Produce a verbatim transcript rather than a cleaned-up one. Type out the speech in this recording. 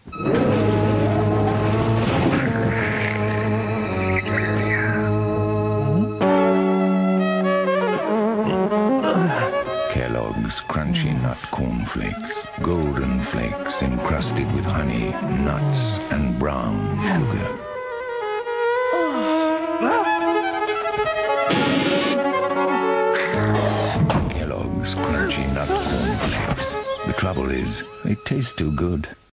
Kellogg's Crunchy Nut Cornflakes. Golden flakes encrusted with honey, nuts, and brown sugar. Kellogg's Crunchy Nut Cornflakes. The trouble is, they taste too good.